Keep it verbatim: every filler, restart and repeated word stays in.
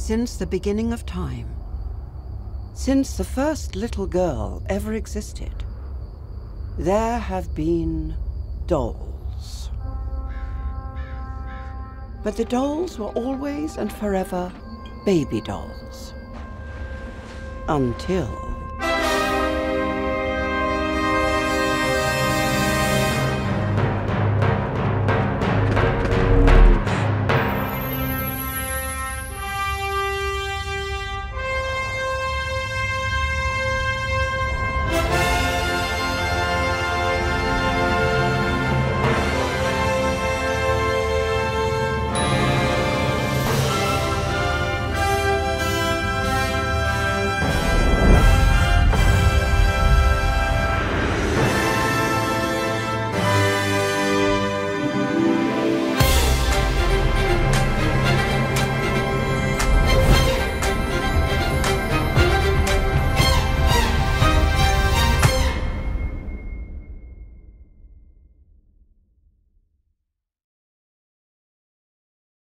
Since the beginning of time, since the first little girl ever existed, there have been dolls. But the dolls were always and forever baby dolls. Until